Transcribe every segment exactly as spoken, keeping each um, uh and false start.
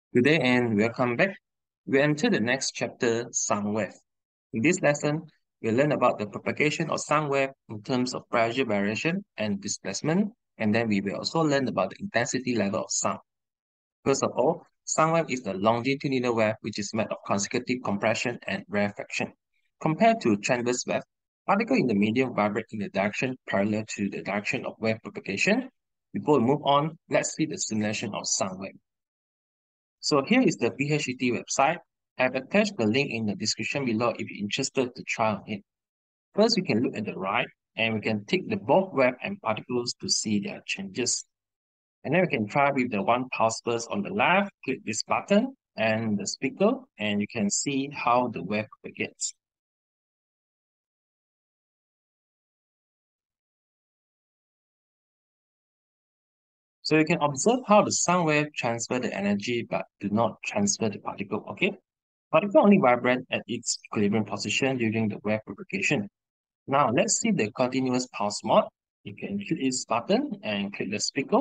Good day and welcome back. We enter the next chapter, sound wave. In this lesson, we'll learn about the propagation of sound wave in terms of pressure variation and displacement, and then we will also learn about the intensity level of sound. First of all, sound wave is the longitudinal wave which is made of consecutive compression and rarefaction. Compared to transverse wave, particles in the medium vibrate in the direction parallel to the direction of wave propagation. Before we move on, let's see the simulation of sound wave. So here is the P H E T website. I've attached the link in the description below if you're interested to try on it. First, we can look at the right and we can tick the both wave and particles to see their changes. And then we can try with the one pulse burst on the left, click this button and the speaker, and you can see how the wave propagates. So you can observe how the sound wave transfer the energy but do not transfer the particle, okay? Particle only vibrate at its equilibrium position during the wave propagation. Now let's see the continuous pulse mode. You can click this button and click the speaker.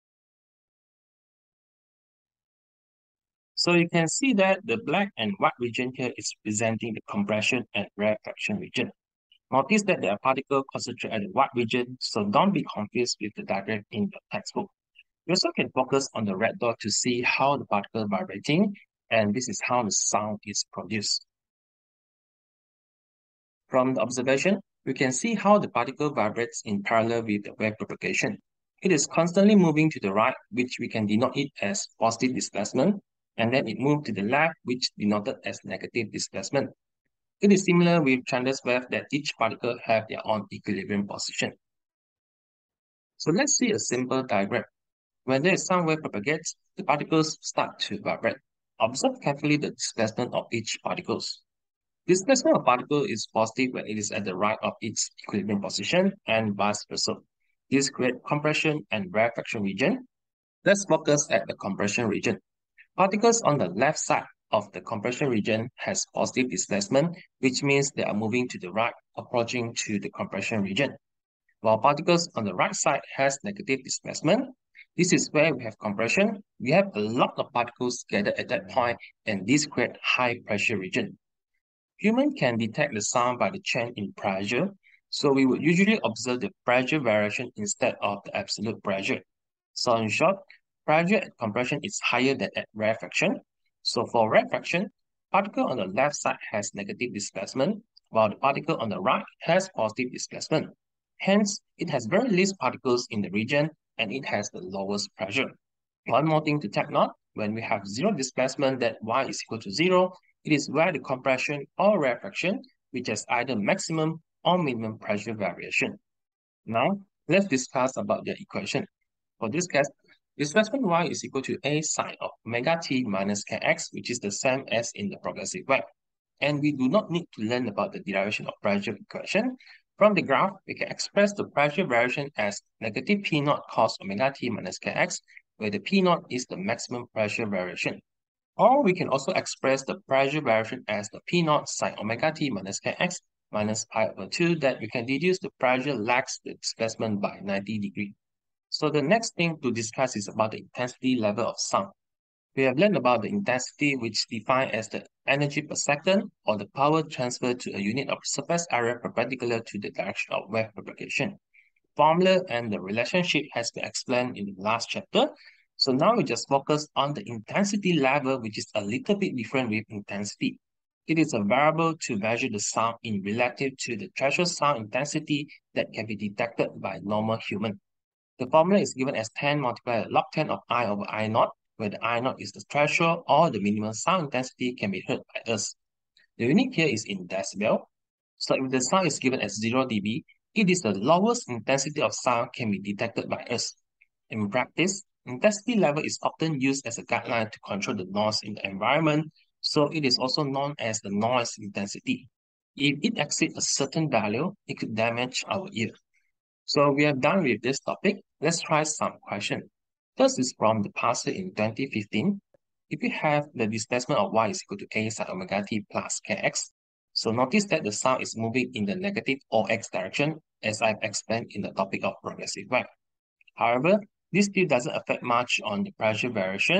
So you can see that the black and white region here is representing the compression and rarefaction region. Notice that there are particles concentrated at the white region, so don't be confused with the diagram in the textbook. You also can focus on the red dot to see how the particle is vibrating, and this is how the sound is produced. From the observation, we can see how the particle vibrates in parallel with the wave propagation. It is constantly moving to the right, which we can denote it as positive displacement, and then it moved to the left, which denoted as negative displacement. It is similar with transverse wave that each particle have their own equilibrium position. So let's see a simple diagram. When the sound wave propagates, the particles start to vibrate. Observe carefully the displacement of each particles. Displacement of particle is positive when it is at the right of its equilibrium position and vice versa. This creates compression and rarefaction region. Let's focus at the compression region. Particles on the left side of the compression region has positive displacement, which means they are moving to the right, approaching to the compression region. While particles on the right side has negative displacement, this is where we have compression. We have a lot of particles gathered at that point, and this creates high pressure region. Humans can detect the sound by the change in pressure, so we would usually observe the pressure variation instead of the absolute pressure. So in short, pressure at compression is higher than at rarefaction. So for rarefaction, particle on the left side has negative displacement, while the particle on the right has positive displacement. Hence, it has very least particles in the region and it has the lowest pressure. One more thing to take note, when we have zero displacement that y is equal to zero, it is where the compression or rarefaction, which has either maximum or minimum pressure variation. Now, let's discuss about the equation. For this case, displacement y is equal to a sine of omega t minus kx, which is the same as in the progressive wave. And we do not need to learn about the derivation of pressure equation. From the graph, we can express the pressure variation as negative P naught cos omega t minus kx, where the P naught is the maximum pressure variation. Or we can also express the pressure variation as the P naught sine omega t minus kx minus pi over two, that we can deduce the pressure lags the displacement by ninety degrees. So the next thing to discuss is about the intensity level of sound. We have learned about the intensity, which defined as the energy per second or the power transferred to a unit of surface area perpendicular to the direction of wave propagation. Formula and the relationship has been explained in the last chapter. So now we just focus on the intensity level, which is a little bit different with intensity. It is a variable to measure the sound in relative to the threshold sound intensity that can be detected by normal human. The formula is given as ten multiplied log ten of I over I naught, where the I naught is the threshold or the minimum sound intensity can be heard by us. The unit here is in decibel. So if the sound is given as zero decibels, it is the lowest intensity of sound can be detected by us. In practice, intensity level is often used as a guideline to control the noise in the environment, so it is also known as the noise intensity. If it exceeds a certain value, it could damage our ear. So we are done with this topic. Let's try some questions. First is from the past year in twenty fifteen. If you have the displacement of y is equal to a sine omega t plus kx, so notice that the sound is moving in the negative or x direction, as I've explained in the topic of progressive wave. However, this still doesn't affect much on the pressure variation.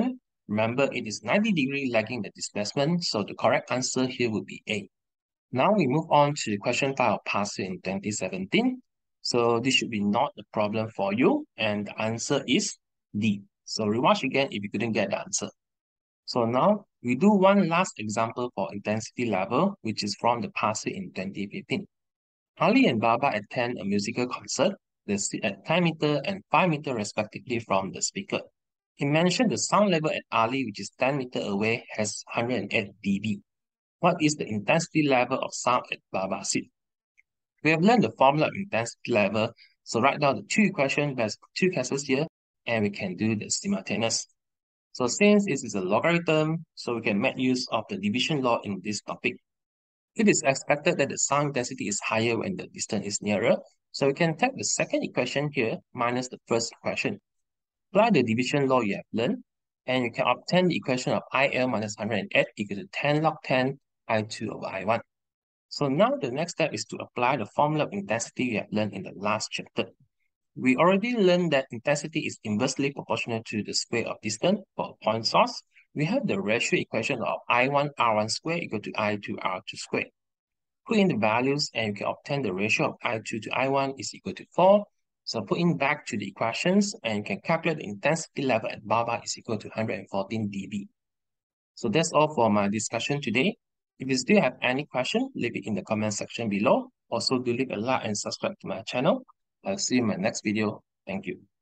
Remember, it is ninety degree lagging the displacement, so the correct answer here would be A. Now we move on to question five of Past Year in twenty seventeen. So this should be not a problem for you, and the answer is D. So rewatch again if you couldn't get the answer. So now we do one last example for intensity level, which is from the Past Year in twenty fifteen. Ali and Baba attend a musical concert. They sit at ten meter and five meter respectively from the speaker. He mentioned the sound level at Ali, which is ten meter away, has one hundred eight decibels. What is the intensity level of sound at Baba seat? We have learned the formula of intensity level, so write down the two equations, there's two cases here, and we can do the simultaneous. So since this is a logarithm, so we can make use of the division law in this topic. It is expected that the sound density is higher when the distance is nearer, so we can take the second equation here minus the first equation. Apply the division law you have learned, and you can obtain the equation of I L minus one hundred eight equal to ten log ten I two over I one. So now the next step is to apply the formula of intensity you have learned in the last chapter. We already learned that intensity is inversely proportional to the square of distance for a point source. We have the ratio equation of I one R one square equal to I two R two square. Put in the values and you can obtain the ratio of I two to I one is equal to four. So put in back to the equations and you can calculate the intensity level at Baba is equal to one hundred fourteen decibels. So that's all for my discussion today. If you still have any question, leave it in the comment section below. Also, do leave a like and subscribe to my channel. I'll see you in my next video. Thank you.